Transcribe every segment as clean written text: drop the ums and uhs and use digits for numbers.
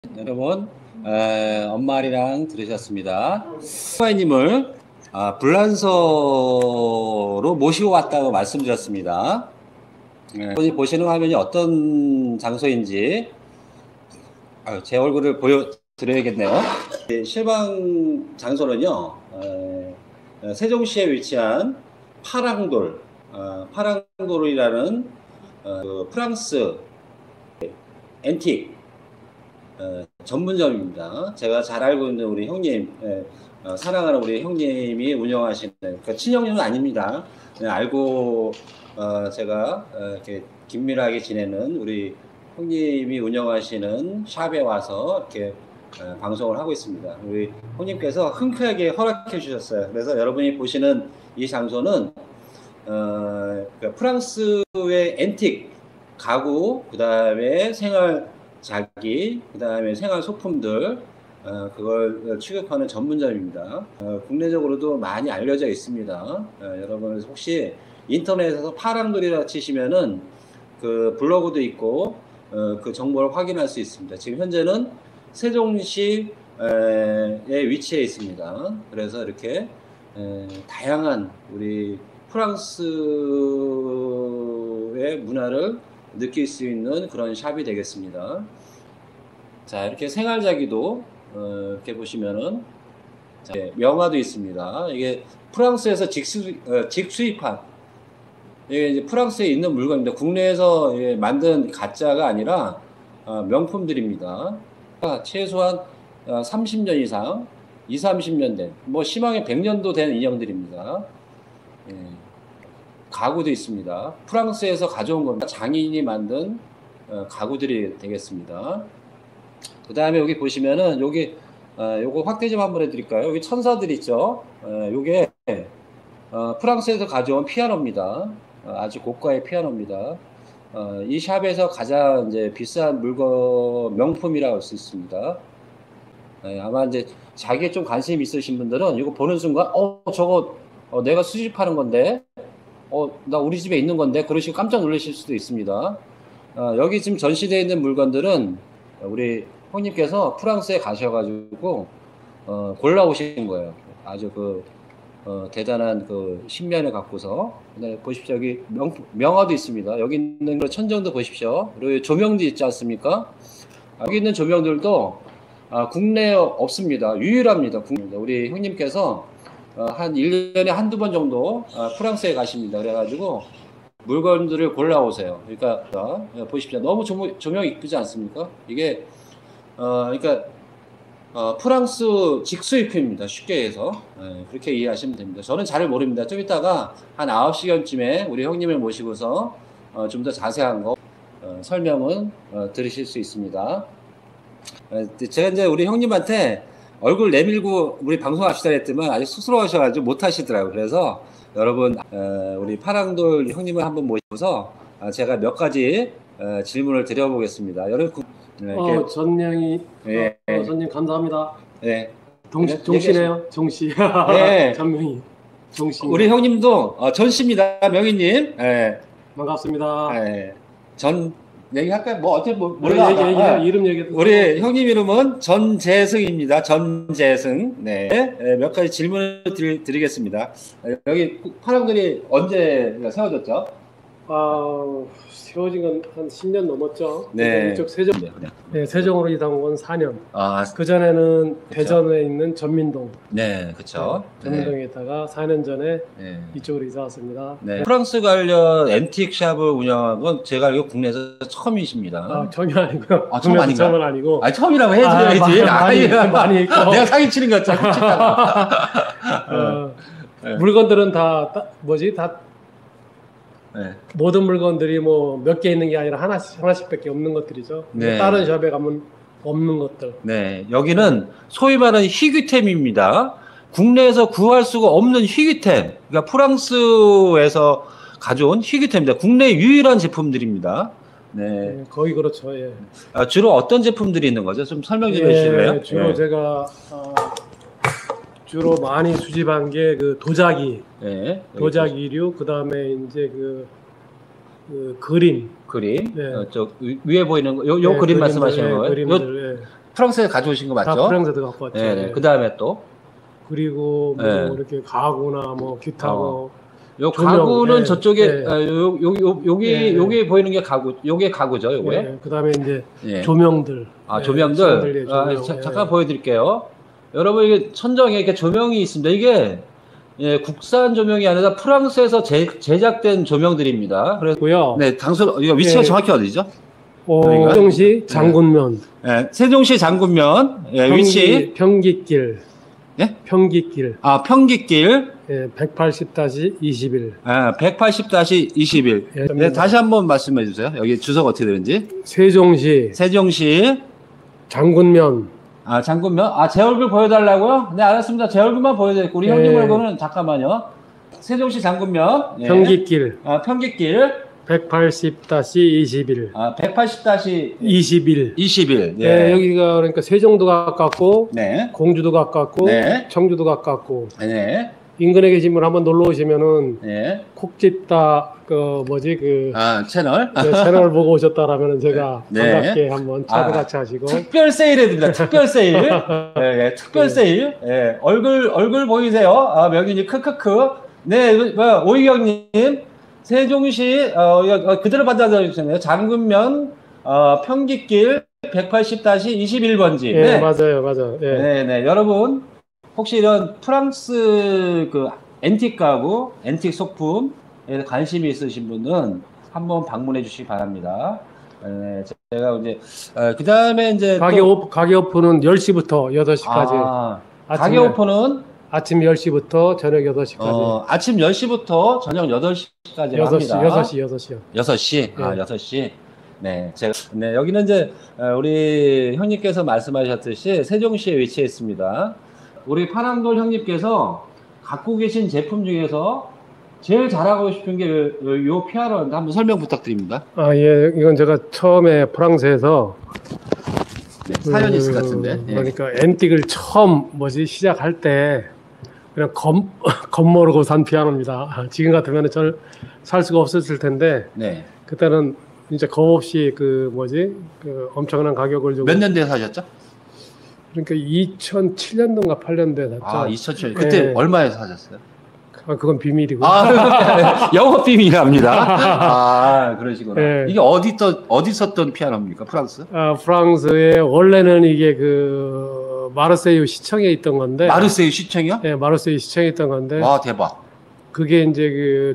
여러분, 엄마리랑 들으셨습니다. 스파이님을 불란서로 모시고 왔다고 말씀드렸습니다. 여러분이 보시는 화면이 어떤 장소인지 제 얼굴을 보여드려야겠네요. 실방 장소는요, 세종시에 위치한 파랑돌, 파랑돌이라는 그 프랑스 앤틱 전문점입니다. 제가 잘 알고 있는 우리 형님, 사랑하는 우리 형님이 운영하시는, 그러니까 친형님은 아닙니다. 그냥 알고 제가 이렇게 긴밀하게 지내는 우리 형님이 운영하시는 샵에 와서 이렇게 방송을 하고 있습니다. 우리 형님께서 흔쾌하게 허락해 주셨어요. 그래서 여러분이 보시는 이 장소는 그 프랑스의 앤틱 가구, 그 다음에 생활 자기, 그 다음에 생활 소품들, 그걸 취급하는 전문점입니다. 국내적으로도 많이 알려져 있습니다. 여러분 혹시 인터넷에서 파랑돌이라 치시면은 그 블로그도 있고 그 정보를 확인할 수 있습니다. 지금 현재는 세종시에 위치해 있습니다. 그래서 이렇게 다양한 우리 프랑스의 문화를 느낄 수 있는 그런 샵이 되겠습니다. 자, 이렇게 생활자기도 이렇게 보시면은 명화도 있습니다. 이게 프랑스에서 직수입한 이게 이제 프랑스에 있는 물건입니다. 국내에서 만든 가짜가 아니라 명품들입니다. 최소한 30년 이상, 30년 된, 뭐 심하게 100년도 된 인형들입니다. 가구도 있습니다. 프랑스에서 가져온 겁니다. 장인이 만든 가구들이 되겠습니다. 그 다음에 여기 보시면은 여기 요거 확대 좀 한번 해드릴까요? 여기 천사들 있죠. 요게 프랑스에서 가져온 피아노입니다. 아주 고가의 피아노입니다. 이 샵에서 가장 이제 비싼 물건 명품이라고 할 수 있습니다. 아마 이제 자기에 좀 관심 있으신 분들은 이거 보는 순간 저거 내가 수집하는 건데 나 우리 집에 있는 건데 그러시고 깜짝 놀라실 수도 있습니다. 여기 지금 전시되어 있는 물건들은 우리 형님께서 프랑스에 가셔가지고 골라오신 거예요. 아주 그 대단한 그 신면을 갖고서. 네, 보십시오. 여기 명화도 있습니다. 여기 있는 천정도 보십시오. 그리고 조명도 있지 않습니까? 여기 있는 조명들도 국내에 없습니다. 유일합니다. 우리 형님께서 한 1년에 한두 번 정도 프랑스에 가십니다. 그래가지고 물건들을 골라오세요. 그러니까 보십시오. 너무 조명 이쁘지 않습니까? 이게 그러니까 프랑스 직수입품입니다. 쉽게 해서 그렇게 이해하시면 됩니다. 저는 잘 모릅니다. 좀 이따가 한 9시경쯤에 우리 형님을 모시고서 좀 더 자세한 거 설명은 들으실 수 있습니다. 제가 이제 우리 형님한테 얼굴 내밀고 우리 방송합시다 했더만 아직 쑥스러워하셔가지고 못하시더라고요. 그래서 여러분 우리 파랑돌 형님을 한번 모셔서 제가 몇 가지 질문을 드려보겠습니다. 여러분 전명희 네. 선님 감사합니다. 네. 종씨네요. 종씨. 네. 전명희 종씨. 우리 형님도 전씨입니다. 명희님. 네. 반갑습니다. 네. 전 얘기할까요? 뭐 어떻게 몰라. 이름 얘기. 우리 형님 이름은 전재승입니다. 전재승. 네. 몇 가지 질문을 드리겠습니다. 여기 파랑들이 언제 세워졌죠? 세워진 건 한 10년 넘었죠. 네. 이쪽 세종. 네, 세종으로 이사 온 건 4년. 그 전에는 그쵸? 대전에 있는 전민동. 네, 그렇죠. 전민동에 있다가 4년 전에 이쪽으로 이사 왔습니다. 네. 프랑스 관련 앤틱 샵을 운영한 건 제가 알기로 국내에서 처음이십니다. 전혀 아니고요. 처음 아닌가? 처음은 아니고. 처음이라고 해줘야지. 많이 있고. 내가 사기 치는 것 같아. 물건들은 다 모든 물건들이 뭐 몇 개 있는 게 아니라 하나씩밖에 없는 것들이죠. 네. 다른 샵에 가면 없는 것들. 네, 여기는 소위 말하는 희귀템입니다. 국내에서 구할 수가 없는 희귀템. 그러니까 프랑스에서 가져온 희귀템입니다. 국내 유일한 제품들입니다. 네, 거의 그렇죠. 예. 주로 어떤 제품들이 있는 거죠? 좀 설명 좀 해주실래요? 주로 제가 주로 많이 수집한 게 그 도자기, 도자기류, 그 다음에 이제 그 그림. 저 위에 보이는 거, 요 그림 말씀하시는 거예요? 그림들, 프랑스에서 가져오신 거 맞죠? 다 프랑스에서 갖고 왔죠. 네, 네. 네. 그 다음에 또 그리고 뭐 네. 이렇게 가구나 뭐 기타 뭐 요 조명, 가구는 예, 저쪽에 예. 여기 예. 여기 보이는 게 가구, 요게 가구죠, 요거에. 예, 그다음에 이제 예. 조명들. 아, 예, 조명들. 샹들리에 조명. 예. 잠깐 보여드릴게요. 여러분 이게 천정에 이렇게 조명이 있습니다. 이게 예, 국산 조명이 아니라 프랑스에서 제작된 조명들입니다. 그래서 고요. 네, 이거 위치가 예. 정확히 어디죠? 여기가? 세종시 장군면. 예, 세종시 장군면 예, 위치. 평기길. 예? 평기길. 아, 평기길. 예, 180-21. 아, 180-21. 예, 네, 다시 한번 말씀해 주세요. 여기 주소가 어떻게 되는지. 세종시 장군면. 아, 장군면? 아, 제 얼굴 보여달라고요? 네, 알았습니다. 제 얼굴만 보여드릴게요. 우리 예. 형님 얼굴은 잠깐만요. 세종시 장군면. 예. 평기길. 아, 평기길. 180-21. 아, 180-21. 21. 예. 예, 여기가 그러니까 세종도 가깝고, 네. 공주도 가깝고, 네. 청주도 가깝고, 네. 인근에 계신 분 한번 놀러 오시면은 네. 콕짓다 그 뭐지 그 아, 채널. 채널 보고 오셨다라면은 제가 네. 반갑게 한번 차도 같이 하시고. 특별 세일해드립니다. 특별 세일. 예, 예, 특별 세일. 예, 얼굴 보이세요? 아, 명인이 크크크. 네, 오희경님. 세종시, 그대로 받아주셨네요. 장군면, 평기길 180-21번지. 예, 맞아요. 예. 네, 네. 여러분, 혹시 이런 프랑스 그 앤틱 가구, 앤틱 소품에 관심이 있으신 분은 한번 방문해 주시기 바랍니다. 네, 제가 이제, 그 다음에 이제. 가게 오픈은 10시부터 6시까지. 가게 오픈은 아침 10시부터 저녁 8시까지. 아침 10시부터 저녁 8시까지 합니다. 6시요. 6시? 네. 아, 6시. 네, 네, 여기는 이제, 우리 형님께서 말씀하셨듯이 세종시에 위치해 있습니다. 우리 파랑돌 형님께서 갖고 계신 제품 중에서 제일 잘하고 싶은 게 요 피아노인데 한번 설명 부탁드립니다. 아, 예, 이건 제가 처음에 프랑스에서 네, 사연이 있을 것 같은데. 예. 그러니까 앤틱을 처음 시작할 때 그냥 겁모르고 산 피아노입니다. 지금 같으면 절 살 수가 없었을 텐데 네. 그때는 진짜 겁 없이 그 엄청난 가격을 주고. 몇 년대에 사셨죠? 그러니까 2007년도인가 8년도에 샀죠. 아, 2007년. 그때 네. 얼마에 사셨어요? 그건 비밀이고. 영업 비밀이랍니다. 아, 그러시구나. 네. 이게 어디 썼던 피아노입니까? 프랑스? 프랑스에 원래는 이게 마르세유 시청에 있던 건데. 마르세유 시청이요? 네, 마르세유 시청에 있던 건데. 와, 대박. 그게 이제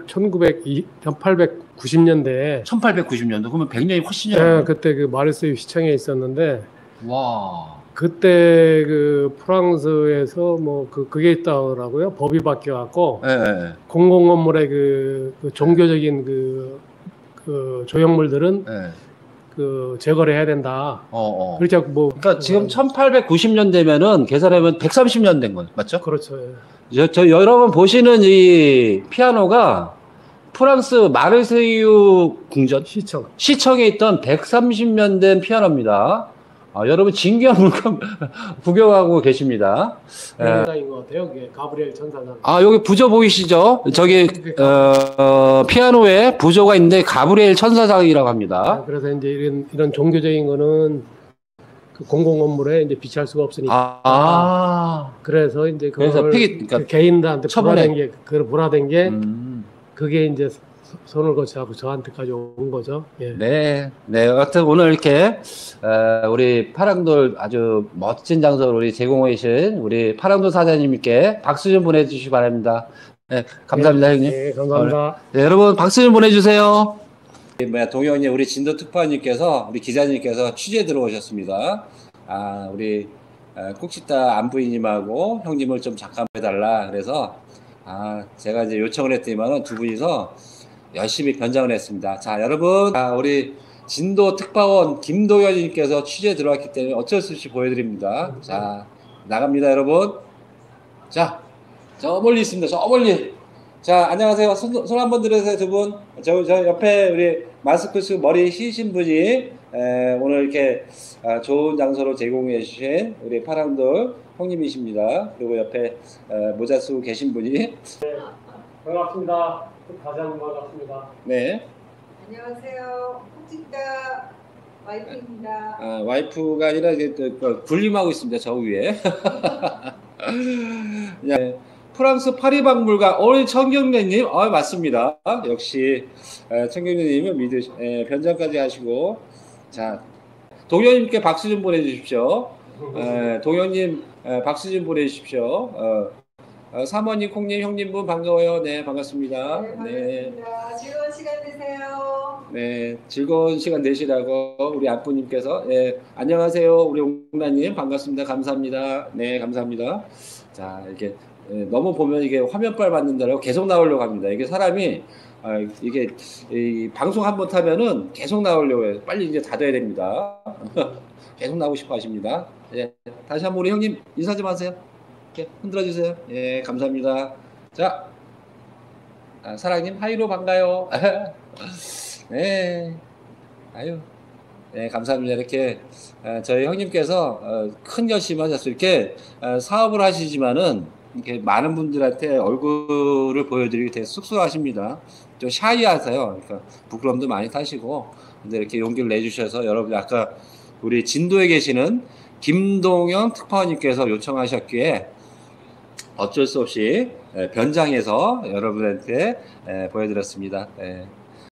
1890년대에 1890년도 그러면 100년이 훨씬 네, 전에. 그때 마르세유 시청에 있었는데 와. 그때 프랑스에서 그게 있다더라고요. 법이 바뀌어 갖고 예. 공공 건물의 종교적인 조형물들은 예. 제거를 해야 된다. 그렇게 그러니까 지금 1890년대면은 계산하면 130년 된 거죠. 맞죠? 그렇죠. 예. 저 여러분 보시는 이 피아노가 프랑스 마르세유 궁전 시청에 있던 130년 된 피아노입니다. 여러분 진귀한 물건 구경하고 계십니다. 천사장인 것 같아요. 그게 가브리엘 천사장. 여기 부조 보이시죠? 저기 피아노에 부조가 있는데 가브리엘 천사장이라고 합니다. 그래서 이제 이런 종교적인 거는 공공 건물에 이제 비치할 수가 없으니까. 그래서 이제 그러니까 개인들한테 불화된 게 그게 이제 손을 거쳐하고 저한테까지 온 거죠. 예. 네. 하여튼 오늘 이렇게 우리 파랑돌 아주 멋진 장소를 우리 제공해 주신 우리 파랑돌 사장님께 박수 좀 보내주시기 바랍니다. 네, 감사합니다, 형님. 네, 감사합니다. 네, 여러분 박수 좀 보내주세요. 동영님, 우리 진도 특파원님께서 우리 기자님께서 취재 들어오셨습니다. 우리 꾹짓다 안부인님하고 형님을 좀 잠깐 해달라. 그래서 제가 이제 요청을 했더니만은 두 분이서 열심히 변장을 했습니다. 자, 여러분, 우리 진도 특파원 김도현님께서 취재 들어왔기 때문에 어쩔 수 없이 보여드립니다. 자, 나갑니다, 여러분. 자, 저 멀리 있습니다. 저 멀리. 자, 안녕하세요. 손 한번 들으세요, 두 분. 저 옆에 우리 마스크 쓰고 머리 씌신 분이 오늘 이렇게 좋은 장소로 제공해 주신 우리 파랑돌 형님이십니다. 그리고 옆에 모자 쓰고 계신 분이. 네, 반갑습니다. 다시 한번 반갑습니다. 네. 안녕하세요. 콕짓다 와이프입니다. 아, 와이프가 아니라 이제 또 군림하고 있습니다. 저 위에. 네, 프랑스 파리 박물관 오늘 청경래님, 맞습니다. 역시 청경래님은 변장까지 하시고, 자 동현님께 박수 좀 보내주십시오. 동현님 박수 좀 보내주십시오. 사모님, 콩님, 형님분 반가워요. 네, 반갑습니다. 네, 반갑습니다. 즐거운 시간 되세요. 네, 즐거운 시간 되시라고 우리 안부님께서. 네, 안녕하세요. 우리 옥나님 반갑습니다. 감사합니다. 네, 감사합니다. 자, 이렇게 너무 보면 이게 화면빨 받는다고 계속 나오려고 합니다. 이게 사람이 이게 이 방송 한번 타면은 계속 나오려고 해요. 빨리 이제 닫아야 됩니다. 계속 나오고 싶어 하십니다. 예, 다시 한번 우리 형님 인사 좀 하세요. 이렇게 흔들어 주세요. 예, 감사합니다. 자, 사랑님 하이로 반가요. 네, 아유, 네, 감사합니다. 이렇게 저희 형님께서 큰 열심히 하셨어요. 이렇게 사업을 하시지만은 이렇게 많은 분들한테 얼굴을 보여드리기 되게 쑥스러워하십니다. 좀 샤이하세요. 그러니까 부끄럼도 많이 타시고, 근데 이렇게 용기를 내주셔서 여러분 아까 우리 진도에 계시는 김동영 특파원님께서 요청하셨기에 어쩔 수 없이 변장해서 여러분한테 보여드렸습니다.